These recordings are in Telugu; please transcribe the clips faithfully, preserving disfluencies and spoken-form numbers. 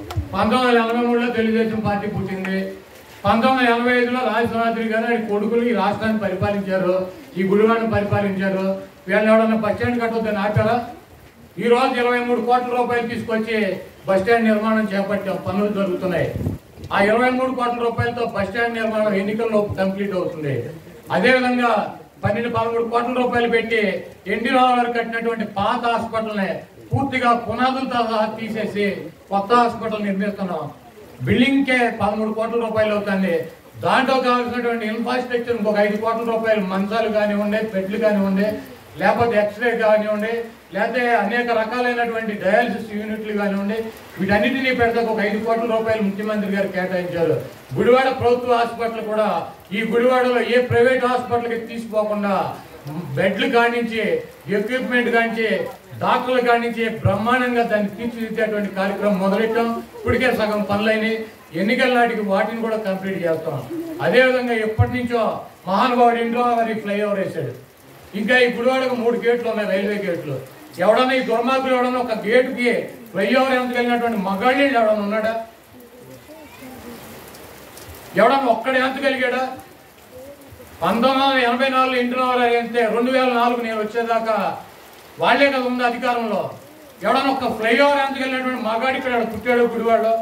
పంతొమ్మిది వందల ఎనభై మూడులో తెలుగుదేశం పార్టీ పుట్టింది. పంతొమ్మిది వందల ఎనభై ఐదులో రాజశేఖర గారు ఆయన కొడుకులు ఈ రాష్ట్రాన్ని పరిపాలించారు, ఈ గుడివాడను పరిపాలించారు. వీళ్ళని ఎవడన్నా బస్ స్టాండ్ కట్టొద్దని ఆపారా? ఈ రోజు ఇరవై మూడు కోట్ల రూపాయలు తీసుకొచ్చి బస్ స్టాండ్ నిర్మాణం చేపట్టాం, పనులు జరుగుతున్నాయి. ఆ ఇరవై మూడు కోట్ల రూపాయలతో బస్ స్టాండ్ నిర్మాణం ఎన్నికల్లో కంప్లీట్ అవుతుంది. అదేవిధంగా పన్నెండు పదమూడు కోట్ల రూపాయలు పెట్టి ఎన్టీ రావు గారు కట్టినటువంటి పాత హాస్పిటల్ని పూర్తిగా పునాదులతో సహా తీసేసి కొత్త హాస్పిటల్ నిర్మిస్తున్నాం. బిల్డింగ్ కే పదమూడు కోట్ల రూపాయలు అవుతుంది. దాంట్లో కావాల్సినటువంటి ఇన్ఫ్రాస్ట్రక్చర్ ఇంకొక ఐదు కోట్ల రూపాయలు, మంచాలు కానివ్వండి, బెడ్లు కానివ్వండి, లేకపోతే ఎక్స్రే కానివ్వండి, లేకపోతే అనేక రకాలైనటువంటి డయాలసిస్ యూనిట్లు కానివ్వండి, వీటన్నిటినీ పెడితే ఒక ఐదు కోట్ల రూపాయలు ముఖ్యమంత్రి గారు కేటాయించారు. గుడివాడ ప్రభుత్వ హాస్పిటల్ కూడా ఈ గుడివాడలో ఏ ప్రైవేట్ హాస్పిటల్కి తీసుకోకుండా బెడ్లు కానించి, ఎక్విప్మెంట్ కానించి, డాక్టర్లు కానించి బ్రహ్మాండంగా దాన్ని తీర్చిదిద్దేటువంటి కార్యక్రమం మొదలెట్టాం. ఇప్పటికే సగం పనులైనవి. ఎన్నికల నాటికి వాటిని కూడా కంప్లీట్ చేస్తాం. అదేవిధంగా ఎప్పటి నుంచో మహానుభావుడు ఇంట్లో మరి ఫ్లైఓవర్ వేశాడు. ఇంకా ఈ గుడివాడకు మూడు గేట్లు ఉన్నాయి, రైల్వే గేట్లు. ఎవడన్నా ఈ దుర్మార్గులు ఎవడన్నా ఒక గేటుకి ఫ్లైఓవర్ ఎంత కలిగినటువంటి మగాళ్ళు ఎవడన్నా ఉన్నాడా? ఎవడన్నా ఒక్కడే ఎంత కలిగాడా? పంతొమ్మిది వందల ఎనభై నాలుగు ఇంటిలో అయితే రెండు వేల నాలుగు నేను వచ్చేదాకా వాళ్లే కదా ఉంది అధికారంలో. ఎవడన్నా ఒక్క ఫ్లైఓవర్ ఎంత కలిగినటువంటి మగాడి ఇక్కడ పుట్టాడు గుడివాడలో.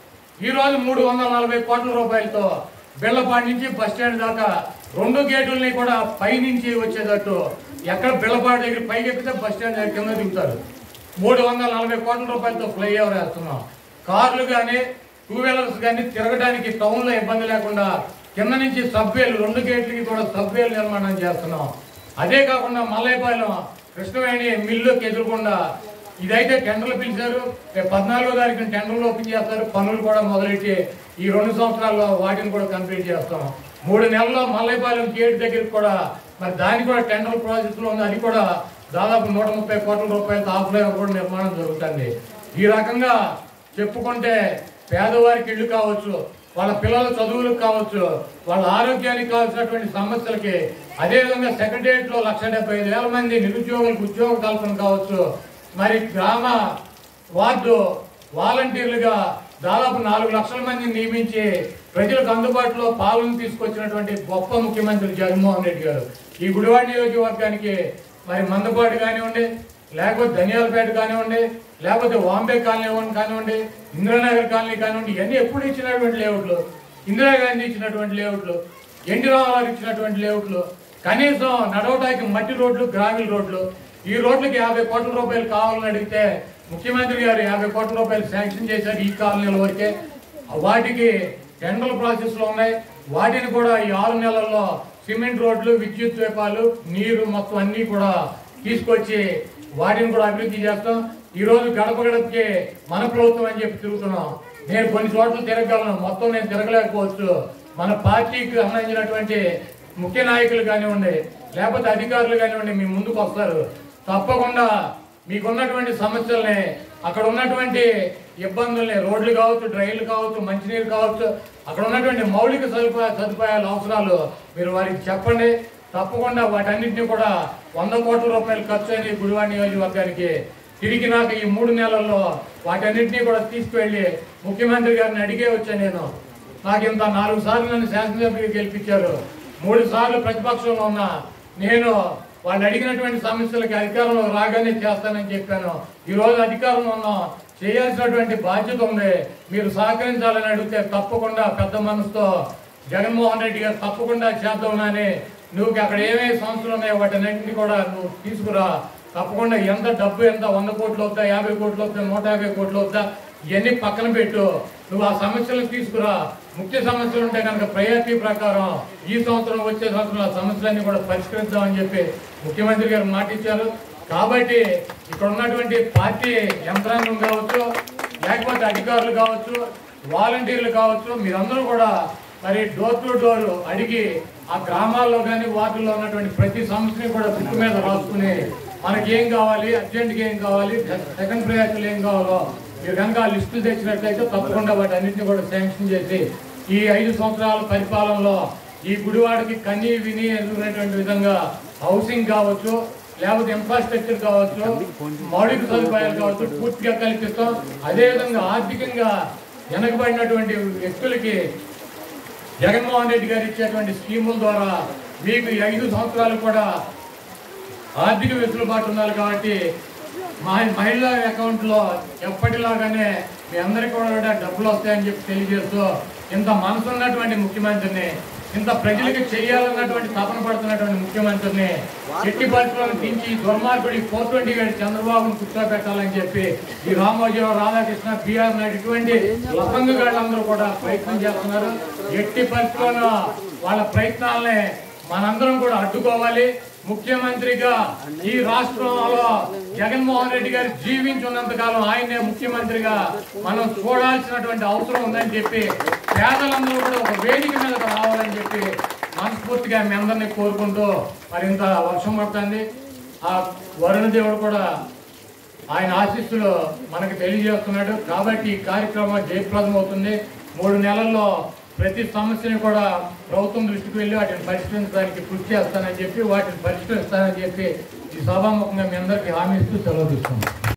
ఈ రోజు మూడు వందల నలభై కోట్ల రూపాయలతో బిళ్ళపాటి నుంచి బస్ స్టాండ్ దాకా రెండు గేటుల్ని కూడా పైనుంచి వచ్చేటట్టు, ఎక్కడ బిళ్ళపాటి దగ్గర పైకి ఎక్కితే బస్ స్టాండ్ దగ్గర కింద దిగుతారు. మూడు వందల నలభై కోట్ల రూపాయలతో ఫ్లైఓవర్ వేస్తున్నాం. కార్లు కానీ టూ వీలర్స్ కానీ తిరగడానికి టౌన్లో ఇబ్బంది లేకుండా కింద నుంచి సబ్వేలు, రెండు గేట్లకి కూడా సబ్వేలు నిర్మాణం చేస్తున్నాం. అదే కాకుండా మల్లైపాలెం కృష్ణవేణి మిల్లుకి ఎదురుకుండా ఇదైతే టెండర్లు పిలిచారు. పద్నాలుగో తారీఖున టెండర్లు ఓపెన్ చేస్తారు. పనులు కూడా మొదలెట్టి ఈ రెండు సంవత్సరాల్లో వాటిని కూడా కంప్లీట్ చేస్తాం. మూడు నెలల్లో మల్లైపాలెం గేట్ దగ్గరికి కూడా మరి దానికి కూడా టెండర్ ప్రాజెక్ట్ లో ఉంది. అది కూడా దాదాపు నూట ముప్పై కోట్ల రూపాయలతో ఆఫ్ ఫ్లైఓవర్ కూడా నిర్మాణం జరుగుతుంది. ఈ రకంగా చెప్పుకుంటే పేదవారికి ఇళ్లు కావచ్చు, వాళ్ళ పిల్లల చదువులకు కావచ్చు, వాళ్ళ ఆరోగ్యానికి కావాల్సినటువంటి సమస్యలకి, అదేవిధంగా సెక్రటరియట్ లో లక్ష డెబ్బై ఐదు వేల మంది నిరుద్యోగులకు ఉద్యోగ కల్పన కావచ్చు, మరి గ్రామ వార్డు వాలంటీర్లుగా దాదాపు నాలుగు లక్షల మందిని నియమించి ప్రజలకు అందుబాటులో పాలన తీసుకొచ్చినటువంటి గొప్ప ముఖ్యమంత్రి జగన్మోహన్ రెడ్డి గారు. ఈ గుడివాడ నియోజకవర్గానికి మరి మందపాటి కానివ్వండి, లేకపోతే ధనియాలపేట కానివ్వండి, లేకపోతే వాంబే కాలనీ కానివ్వండి, ఇందిరానగర్ కాలనీ కానివ్వండి, ఇవన్నీ ఎప్పుడు ఇచ్చినటువంటి లేఅవుట్లు, ఇందిరాగాంధీ ఇచ్చినటువంటి లేఅవుట్లు, ఎన్టీ రామారావు ఇచ్చినటువంటి లేఅవుట్లు. కనీసం నడవటానికి మట్టి రోడ్లు, గ్రావెల్ రోడ్లు, ఈ రోడ్లకి యాభై కోట్ల రూపాయలు కావాలని అడిగితే ముఖ్యమంత్రి గారు యాభై కోట్ల రూపాయలు శాంక్షన్ చేశారు ఈ కాలనీల వరకే. వాటికి టెండర్ ప్రాసెస్ లో ఉన్నాయి. వాటిని కూడా ఈ ఆరు నెలల్లో సిమెంట్ రోడ్లు, విద్యుత్ దీపాలు, నీరు మొత్తం అన్ని కూడా తీసుకొచ్చి వాటిని కూడా అభివృద్ధి చేస్తాం. ఈ రోజు గడప గడపకి మన ప్రభుత్వం అని చెప్పి తిరుగుతున్నాం. నేను కొన్ని చోట్ల తిరగలను, మొత్తం నేను తిరగలేకపోవచ్చు. మన పార్టీకి సంబంధించినటువంటి ముఖ్య నాయకులు కానివ్వండి, లేకపోతే అధికారులు కానివ్వండి, మీ ముందుకు వస్తారు. తప్పకుండా మీకున్నటువంటి సమస్యల్ని, అక్కడ ఉన్నటువంటి ఇబ్బందుల్ని, రోడ్లు కావచ్చు, డ్రైన్లు కావచ్చు, మంచినీరు కావచ్చు, అక్కడ ఉన్నటువంటి మౌలిక సదుపాయ సదుపాయాల అవసరాలు మీరు వారికి చెప్పండి. తప్పకుండా వాటన్నింటినీ కూడా వంద కోట్ల రూపాయలు ఖర్చు అయిన గుడివాడ నియోజకవర్గానికి తిరిగి నాకు ఈ మూడు నెలల్లో వాటన్నింటినీ కూడా తీసుకువెళ్ళి ముఖ్యమంత్రి గారిని అడిగే వచ్చాను. నేను నాకు ఇంత నాలుగు సార్లు నన్ను శాసనసభ్యులు గెలిపించారు, మూడు సార్లు ప్రతిపక్షంలో ఉన్నా. నేను వాళ్ళు అడిగినటువంటి సమస్యలకి అధికారంలో రాగానే చేస్తానని చెప్పాను. ఈ రోజు అధికారంలో ఉన్నాం, చేయాల్సినటువంటి బాధ్యత ఉంది. మీరు సహకరించాలని అడిగితే తప్పకుండా పెద్ద మనసుతో జగన్మోహన్ రెడ్డి గారు తప్పకుండా చేద్దామని, నువ్వు అక్కడ ఏమేమి సంస్థలు ఉన్నాయో వాటిన్నింటినీ కూడా నువ్వు తీసుకురా. తప్పకుండా ఎంత డబ్బు, ఎంత వంద కోట్లు అవుతా, యాభై కోట్లు అవుతా, నూట యాభై కోట్లు అవుతా, ఇవన్నీ పక్కన పెట్టు. నువ్వు ఆ సమస్యలను తీసుకురా. ముఖ్య సమస్యలు ఉంటే కనుక ప్రయారిటీ ప్రకారం ఈ సంవత్సరం వచ్చే సంవత్సరం ఆ సమస్యలన్నీ కూడా పరిష్కరిద్దామని చెప్పి ముఖ్యమంత్రి గారు మాట ఇచ్చారు. కాబట్టి ఇక్కడ ఉన్నటువంటి పార్టీ యంత్రాంగం కావచ్చు, లేకపోతే అధికారులు కావచ్చు, వాలంటీర్లు కావచ్చు, మీరందరూ కూడా మరి డోర్ టు డోర్ అడిగి ఆ గ్రామాల్లో కానీ వార్డుల్లో ఉన్నటువంటి ప్రతి సమస్యని కూడా బుక్ మీద రాసుకుని మనకి ఏం కావాలి, అర్జెంట్గా ఏం కావాలి, సెకండ్ ప్రయారిటీలు ఏం కావాలో మీరు కనుక ఆ లిస్టులు తెచ్చినట్లయితే తప్పకుండా వాటి అన్నింటినీ కూడా శాంక్షన్ చేసి ఈ ఐదు సంవత్సరాల పరిపాలనలో ఈ గుడివాడకి కన్నీ విని ఎదుగునేటువంటి విధంగా హౌసింగ్ కావచ్చు, లేకపోతే ఇన్ఫ్రాస్ట్రక్చర్ కావచ్చు, మౌలిక సదుపాయాలు కావచ్చు పూర్తిగా కల్పిస్తాం. అదేవిధంగా ఆర్థికంగా వెనకబడినటువంటి వ్యక్తులకి జగన్మోహన్ రెడ్డి గారు ఇచ్చేటువంటి స్కీముల ద్వారా మీకు ఈ ఐదు సంవత్సరాలు కూడా ఆర్థిక వెసులుబాటు ఉండాలి. కాబట్టి మహిళా అకౌంట్లో ఎప్పటిలాగానే మీ అందరికీ కూడా డబ్బులు వస్తాయని చెప్పి తెలియజేస్తూ, ఇంత మనసు ఉన్నటువంటి ముఖ్యమంత్రిని, ఇంత ప్రజలకు చేయాలన్నటువంటి తపన పడుతున్నటువంటి ముఖ్యమంత్రిని ఎట్టి పరిస్థితులను దించి దుర్మార్గుడి ఫోర్ ట్వంటీ గడి చంద్రబాబును కూర్చోబెట్టాలని చెప్పి ఈ రామోజీరావు, రాధాకృష్ణ, బిఆర్ నాయుడు ఇటువంటి లఫంగగాళ్ళందరూ కూడా ప్రయత్నం చేస్తున్నారు. ఎట్టి పరిస్థితుల్లో వాళ్ళ ప్రయత్నాలని మనందరం కూడా అడ్డుకోవాలి. ముఖ్యమంత్రిగా ఈ రాష్ట్రంలో జగన్మోహన్ రెడ్డి గారు జీవించున్నంత కాలం ఆయనే ముఖ్యమంత్రిగా మనం చూడాల్సినటువంటి అవసరం ఉందని చెప్పి పేదలందరూ కూడా ఒక వేదిక మీద రావాలని చెప్పి మనస్ఫూర్తిగా మీ అందరినీ కోరుకుంటూ, మరింత వర్షం పడుతుంది. ఆ వరుణ దేవుడు కూడా ఆయన ఆశీస్సులు మనకు తెలియజేస్తున్నాడు. కాబట్టి ఈ కార్యక్రమం జయప్రదం అవుతుంది. మూడు నెలల్లో ప్రతి సమస్యని కూడా ప్రభుత్వం దృష్టికి వెళ్ళి వాటిని పరిష్కరించడానికి కృషి చేస్తానని చెప్పి వాటిని పరిష్కరిస్తానని చెప్పి ఈ సభాముఖంగా మీ అందరికీ హామీ ఇస్తూ సెలవు తీసుకున్నాం.